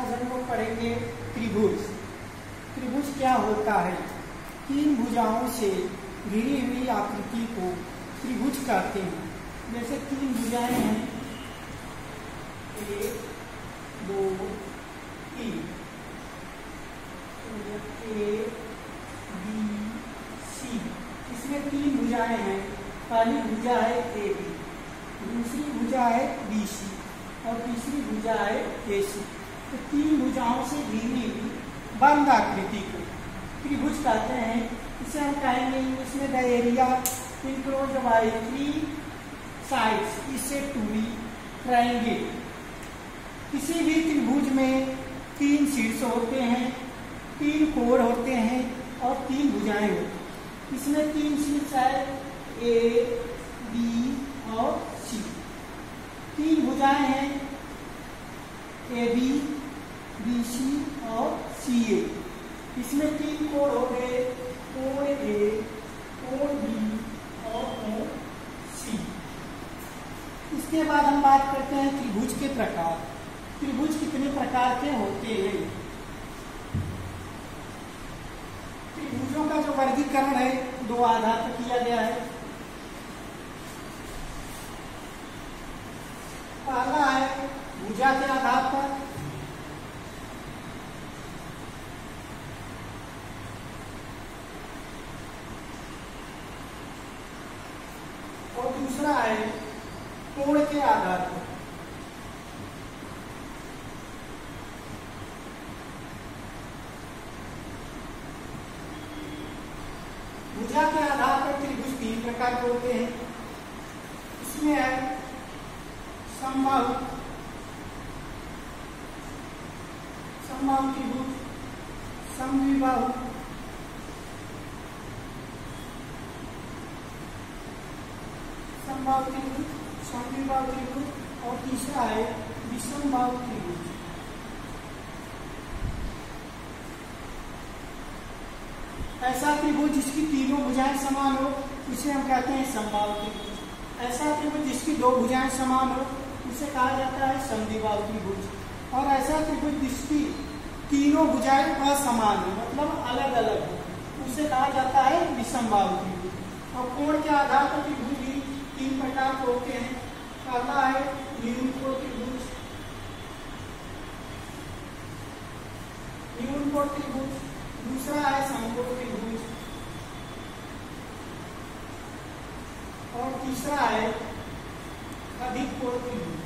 आज हम लोग पढ़ेंगे त्रिभुज। त्रिभुज क्या होता है? तीन भुजाओं से घिरी हुई आकृति को त्रिभुज कहते हैं। जैसे तीन भुजाएं हैं, 1 2 3, A B C। इसमें तीन भुजाएं हैं। पहली भुजा है AB, दूसरी भुजा है BC और तीसरी भुजा है AC। तो तीन भुजाओं से घिरी हुई बंद आकृति को त्रिभुज कहते हैं। इसे हम कहेंगे इसमें the area enclosed by 3 sides is said to be triangle. किसी भी त्रिभुज में 3 शीर्ष होते हैं, 3 कोण होते हैं और 3 भुजाएं होती हैं। इसमें 3 शीर्ष है, A B और C। 3 भुजाएं हैं, AB BC और CA। इसमें 3 कोण हो गए, कोण A, कोण B और कोण C। इसके बाद हम बात करते हैं त्रिभुज के प्रकार। त्रिभुज कितने प्रकार के होते हैं? त्रिभुजों का जो वर्गीकरण है 2 आधार पर किया गया है। पहला है भुजा के आधार पर, और दूसरा है कोण के आधार पर। भुजा के आधार पर त्रिभुज 3 प्रकार के होते हैं। इसमें है समबाहु त्रिभुज, समद्विबाहु, समबाहु त्रिभुज, समद्विबाहु त्रिभुज और तीसरा है विषमबाहु त्रिभुज। ऐसा त्रिभुज जिसकी तीनों भुजाएं समान हो उसे हम कहते हैं समबाहु त्रिभुज। ऐसा त्रिभुज जिसकी 2 भुजाएं समान हो उसे कहा जाता है समद्विबाहु त्रिभुज। और ऐसा त्रिभुज जिसकी तीनों भुजाएं असमान हो, मतलब अलग अलग हो, उसे कहा जाता है विषमबाहु त्रिभुज। और कोण के आधार पर त्रिभुज भी 3 प्रकार के होते हैं। पहला है न्यून कोण त्रिभुज, न्यून कोण त्रिभुज। दूसरा है समकोण त्रिभुज और तीसरा है अधिक कोण त्रिभुज।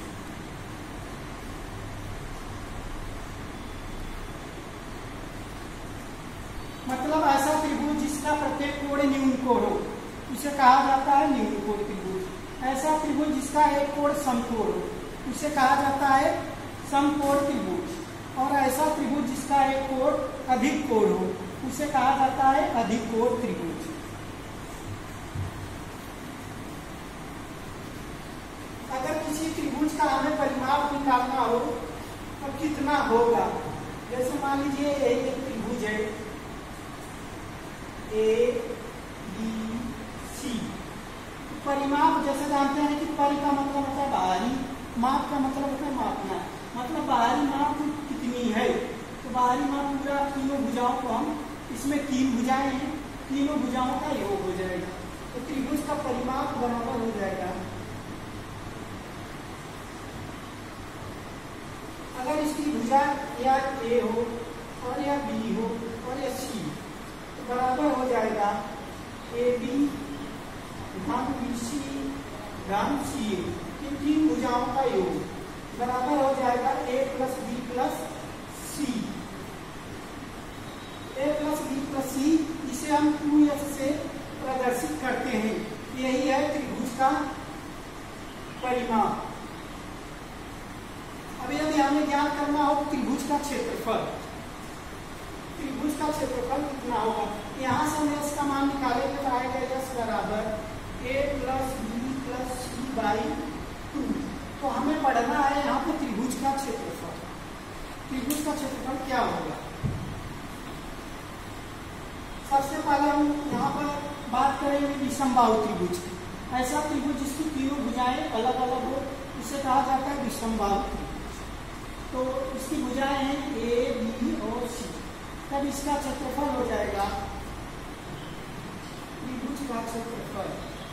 मतलब ऐसा त्रिभुज जिसका प्रत्येक कोण न्यून कोण हो उसे कहा जाता है न्यून कोण त्रिभुज। ऐसा त्रिभुज जिसका एक कोण समकोण हो उसे कहा जाता है समकोण त्रिभुज। और ऐसा त्रिभुज जिसका एक कोण अधिक कोण हो उसे कहा जाता है अधिक कोण त्रिभुज। अगर किसी त्रिभुज का हमें परिमाप निकालना हो तो कितना होगा? जैसे मान लीजिए एक त्रिभुज है A B C। परिमाप जैसे जानते हैं कि परि का मतलब होता है बाहरी, माप का मतलब होता है मापना। मतलब बाहरी माप कितनी है, तो बाहरी माप पूरा तीनों भुजाओं को हम, इसमें 3 भुजाएं हैं, तीनों भुजाओं का योग हो जाएगा। तो त्रिभुज का परिमाप बराबर हो जाएगा, अगर इसकी भुजा या A हो और या B हो और या C, तो बराबर हो जाएगा AB घन BC घन CA। इन 3 भुजाओं का योग बराबर हो जाएगा A + B + C। A + B + C, इसे हम 2S से प्रदर्शित करते हैं। यही है त्रिभुज का परिमाप। अब यदि हमें ज्ञात करना हो त्रिभुज का क्षेत्रफल, त्रिभुज का क्षेत्रफल कितना होगा, यहाँ से हम इसका मान निकालेंगे तो आएगा S बराबर A + B + C/2। तो हमें पढ़ना है यहाँ पे त्रिभुज का क्षेत्रफल। त्रिभुज का क्षेत्रफल क्या होगा? सबसे पहले हम यहाँ पर बात करेंगे विषमबाहु त्रिभुज की। ऐसा त्रिभुज जिसकी तीनों भुजाएं अलग अलग हो उसे कहा जाता है विषमबाहु त्रिभुज। तो इसकी भुजाएं हैं ए बी और सी, तब इसका क्षेत्रफल हो जाएगा त्रिभुज का क्षेत्रफल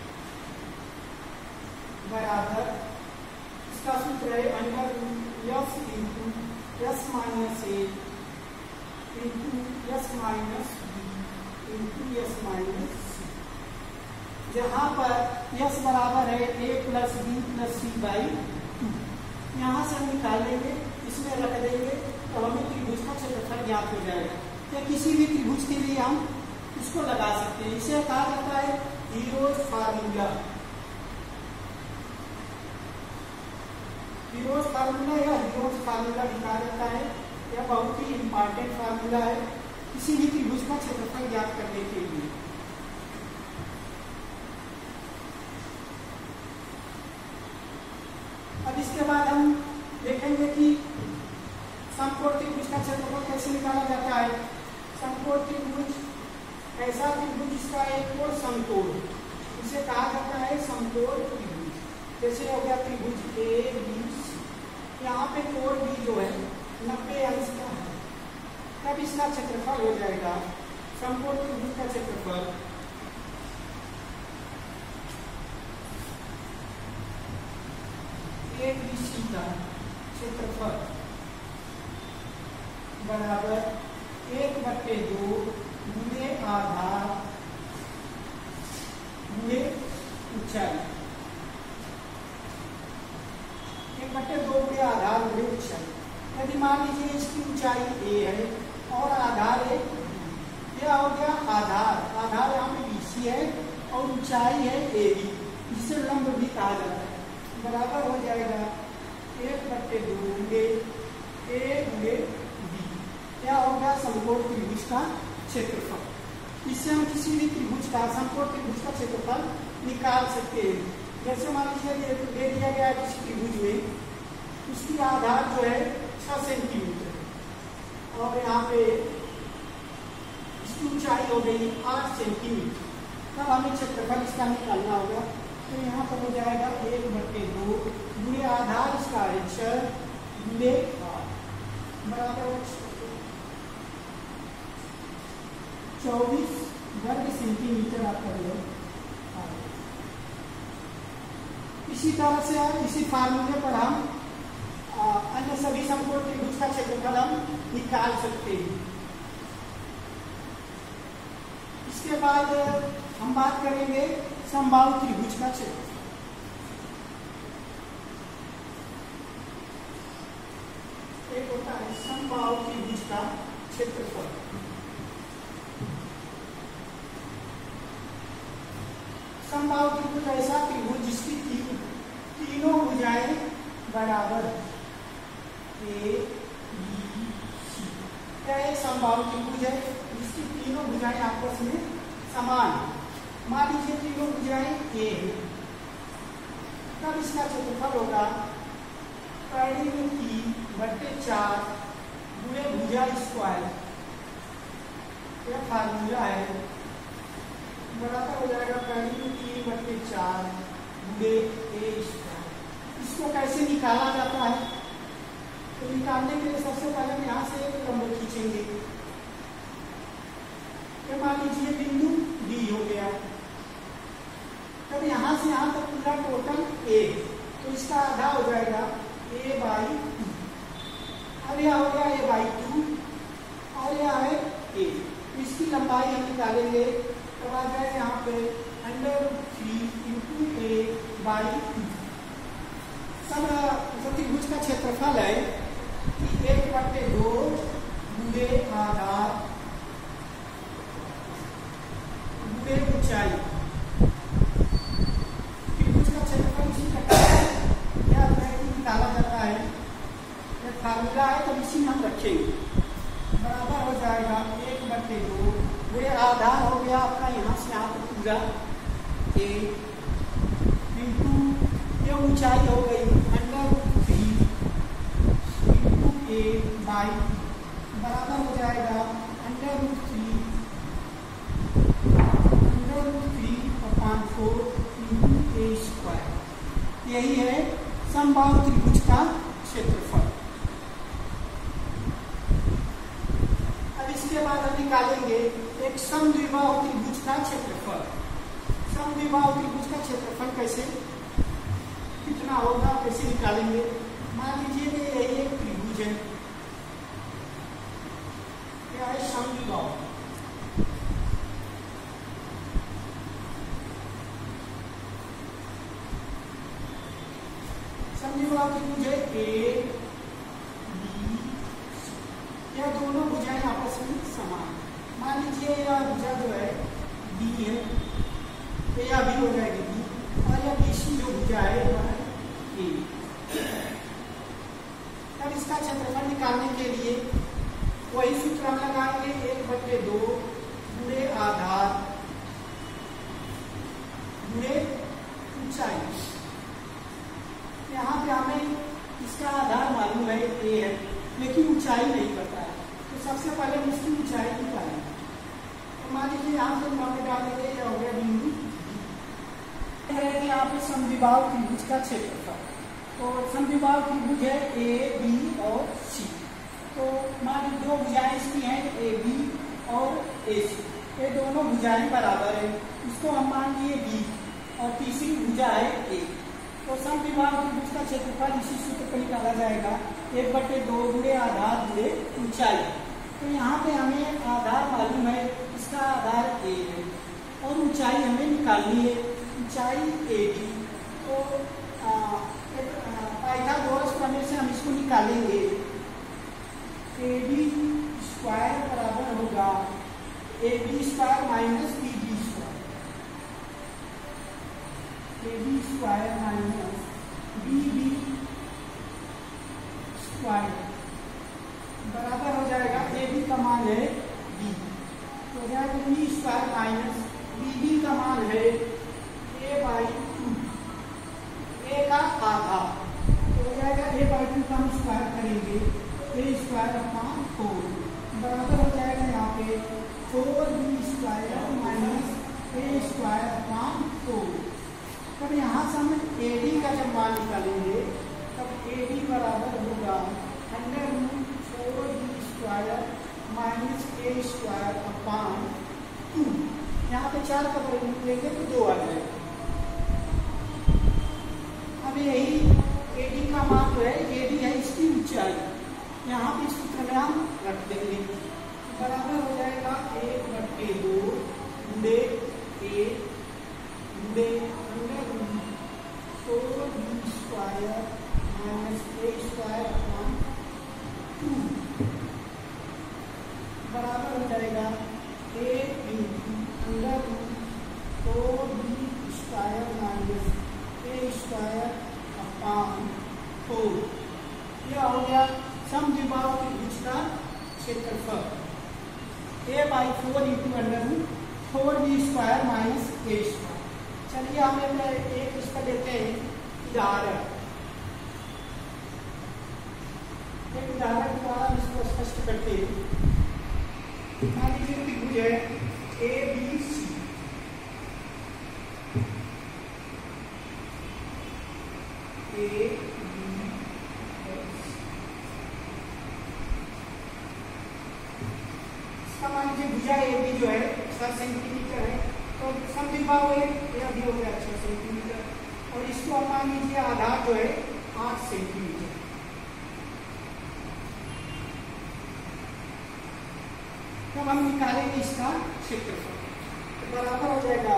बराबर, इसका सूत्र है under F into S minus A into S minus B into S minus C, जहाँ पर एस बराबर है A plus B plus C by 2। यहाँ से हम निकाल लेंगे, इसमें रख देंगे तो हमें त्रिभुज का क्षेत्रफल ज्ञात हो जाएगा। या किसी भी त्रिभुज के लिए हम इसको लगा सकते हैं। इसे कहा जाता है हीरोज फार्मूला। हीरोज फार्मूला या हीरोज फार्मूला भी कहा जाता है। यह बहुत ही इंपॉर्टेंट फार्मूला है किसी भी त्रिभुज का क्षेत्रफल ज्ञात करने के लिए। अब इसके बाद हम देखेंगे कि समकोण त्रिभुज का क्षेत्रफल कैसे निकाला जाता है। समकोण त्रिभुज ऐसा त्रिभुज जिसका एक कोण समकोण, इसे कहा जाता है समकोण त्रिभुज। जैसे हो गया त्रिभुज ए बी सी, यहाँ पे कोण बी जो है 90 अंश का है, तब इसका क्षेत्रफल हो जाएगा समकोण त्रिभुज का क्षेत्रफल ए बी सी का क्षेत्रफल बराबर 1/2 गुणे आधार गुणे ऊंचाई। 1/2 गुणे आधार गुणे ऊंचाई। यदि मान लीजिए इसकी ऊंचाई ए है और आधार है, यह हो गया आधार, आधार यहाँ पे BC है और ऊंचाई है AB, जिसे लंब भी कहा जाता है, बराबर हो जाएगा 1/2 गुणे A गुणे B। क्या हो गया समकोण त्रिभुज का क्षेत्रफल। इससे हम किसी भी त्रिभुज का, समकोण त्रिभुज का क्षेत्रफल निकाल सकते हैं। जैसे मान लीजिए दे दिया गया है किसी त्रिभुज में, उसकी आधार जो है 6 सेंटीमीटर और यहाँ पे इसकी ऊंचाई हो गई 8 सेंटीमीटर, तब हमें क्षेत्रफल इसका निकालना होगा। तो यहाँ पर हो जाएगा 1/2 गुणे आधार इसका है 6 गुणे बराबर 24 वर्ग सेंटीमीटर आपका जो है। इसी तरह से इसी फार्मूले पर हम अन्य सभी समकोण त्रिभुज का क्षेत्रफल हम निकाल सकते हैं। इसके बाद हम बात करेंगे समबाहु त्रिभुज का क्षेत्रफल। एक होता है समबाहु त्रिभुज का क्षेत्रफल। समबाहु त्रिभुज ऐसा त्रिभुज जिसकी तीनों भुजाएं बराबर ए बी सी। क्या एक समबाहु त्रिभुज है जिसकी तीनों भुजाएं आपस में समान। मान लीजिए तीनों भुजाएं ए है, तब इसका क्षेत्रफल होगा परिमित 3/4 गुणे भुजा स्क्वायर। यह फार्मूला है, बराबर हो जाएगा परिमित 3/4 गुणे ए स्क्वायर। इसको कैसे निकाला जाता है, तो निकालने के लिए सबसे पहले हम यहाँ से एक लंब खींचेंगे। मान लीजिए बिंदु डी हो गया, तब यहाँ से यहाँ तक पूरा टोटल ए, तो इसका आधा हो जाएगा a/2। अब यह हो गया a/2 और यह है a। इसकी लंबाई हम निकालेंगे, तब आ जाएगा यहाँ पे √3 × a/2। सब त्रिभुज का क्षेत्रफल है कि 1/2 गुणे आधार गुणे ऊंचाई। त्रिभुज का क्षेत्रफल इसी प्रकार निकाला जाता है। यह फार्मूला है, तब इसी में हम रखेंगे। बराबर हो जाएगा 1/2 गुणे आधार हो गया अपना यहाँ से यहाँ पर पूरा a इंटू ये ऊंचाई हो गई √3 × a/2 बराबर हो जाएगा √3/4 × a²। यही है समबाहु त्रिभुज का क्षेत्रफल। निकालेंगे एक समद्विबाहु त्रिभुज का क्षेत्रफल। समद्विबाहु त्रिभुज का क्षेत्रफल कैसे कितना होगा, कैसे निकालेंगे? मान लीजिए कि यही एक त्रिभुज है, क्या है समद्विबाहु। समद्विबाहु त्रिभुज है ए बी, यह दोनों भुजाएं आपस में समान। मान लीजिए यह भुजा जो है बी है, तो यह भी हो जाएगी बी, और यह बीसी जो भुजा है वह है ए। अब इसका क्षेत्रफल निकालने के लिए वही सूत्र हम लगाएंगे, 1/2 गुणे आधार गुणे ऊंचाई। यहाँ पे हमें इसका आधार मालूम है ए है, लेकिन ऊंचाई नहीं पता है, तो सबसे पहले हम इसकी ऊंचाई निकालेंगे। तो मान लीजिए यहाँ से मामले डालेंगे, यह हो गया बिंदु है। यहाँ पे समद्विबाहु त्रिभुज का क्षेत्रफल, तो समद्विबाहु त्रिभुज है ए बी और सी। तो मान लीजिए दो भुजाएं इसकी हैं ए बी और ए सी, ये दोनों भुजाएं बराबर है, इसको हम मान लिए बी, और तीसरी भुजा है ए। तो समद्विबाहु त्रिभुज का क्षेत्रफल इसी सूत्र पर निकाला जाएगा, 1/2 गुणे आधार गुणे ऊंचाई। तो यहाँ पे हमें आधार मालूम है, इसका आधार ए है, और ऊंचाई हमें निकालनी है, ऊंचाई ए बी। तो पाइथागोरस प्रमेय से हम इसको निकालेंगे, ए बी स्क्वायर बराबर होगा A B square minus B B square, A B square minus B B square बराबर हो जाएगा, ए बी का मान है बी, तो हो जाएगा B square minus B B का मान है a/2, ए का आधा, तो हो जाएगा a/2 का हम स्क्वायर करेंगे, a स्क्वायर अपॉन 4 बराबर हो जाएगा यहाँ पे 4b square minus a square upon 4। तब यहाँ से हम AD का जब मान निकालेंगे, तब AD बराबर होगा √4b square minus a square upon 2। यहाँ पे 4 का वर्ग निकलेंगे तो 2 आ जाएगा। अब यही AD का मान जो है, AD है इसकी ऊंचाई, यहाँ पे सूत्र में हम रख देंगे, बराबर हो जाएगा 1/2 गुणे a गुणे √4b square minus a square upon 2 बराबर हो जाएगा a √4b square minus a square upon 4। यह हो गया समद्विबाहु त्रिभुज का क्षेत्रफल, a/4 × √4b square minus a square. चलिए हम एक इसका लेते हैं उदाहरण, एक उदाहरण द्वारा इसको स्पष्ट करते हैं। मान लीजिए त्रिभुज है ए बी सी, ए मान लीजिए भुजा ए बी जो है 6 सेंटीमीटर है, तो समद्विबाहु है, यह भी हो गया 6 सेंटीमीटर, और इसको हम मान लीजिए आधार जो है 8 सेंटीमीटर। तो हम निकालेंगे इसका क्षेत्रफल, तो बराबर हो जाएगा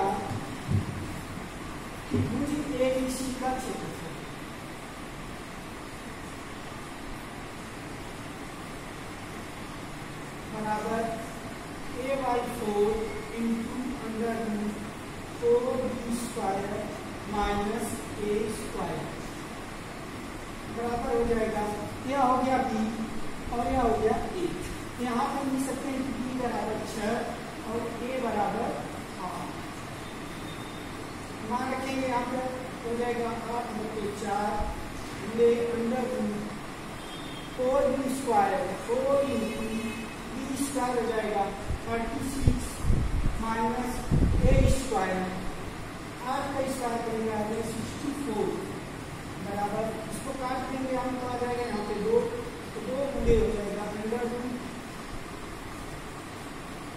त्रिभुज ए बी सी का क्षेत्रफल बराबर a/4 × √4b square minus a square बराबर हो जाएगा, यह हो गया b और यह हो गया a। यहाँ पर लिख सकते हैं कि b बराबर 6 और a बराबर 8। मान रखेंगे यहाँ पर हो जाएगा 8/4 गुणे √4b स्क्वायर 4 × स्क्वायर हो जाएगा 36 माइनस a स्क्वायर, 8 का स्क्वायर करेंगे आगे 64 बराबर, इसको काट देंगे हम तो आ जाएगा यहाँ पे 2, तो 2 गुणे हो जाएगा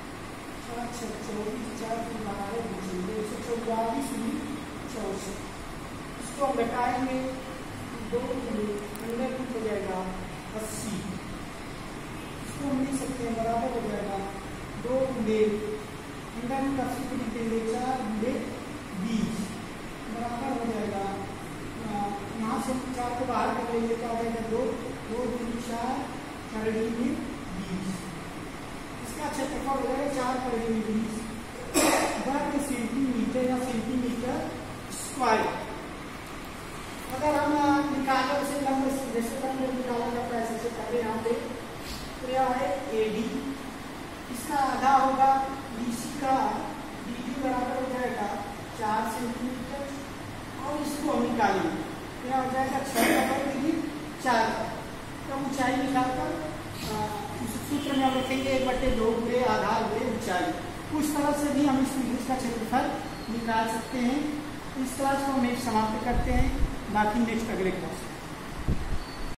इसको हम घटाएंगे 2 अंडर रूट हो जाएगा 80। इसको हम लिख सकते हैं बराबर हो जाएगा 2 गुणे अंडर रूट 80 को लिख देंगे 4 गुणे 20 बराबर हो जाएगा, यहाँ से 4 को बाहर कर लेंगे क्या हो जाएगा 2 2 4 4 में 20। इसका क्षेत्रफल हो जाएगा 4 पर 20 वर्ग सेंटीमीटर या सेंटीमीटर स्क्वायर। अगर हम निकालें उसे लंब जैसे लंब निकाला जाता है सबसे पहले यहाँ पे तो यह है AD, इसका आधा होगा BC का DD बराबर हो जाएगा 4 सेंटीमीटर और इसको हम निकालेंगे क्या हो जाएगा 6/4 तो ऊंचाई निकालकर इस सूत्र में हम रखेंगे 1/2 गुणे आधार गुणे ऊंचाई। उस तरह से भी हम इस त्रिभुज का क्षेत्रफल निकाल सकते हैं। इस तरह से हम एक समाप्त करते हैं, बाकी नेक्स्ट अगले क्लास।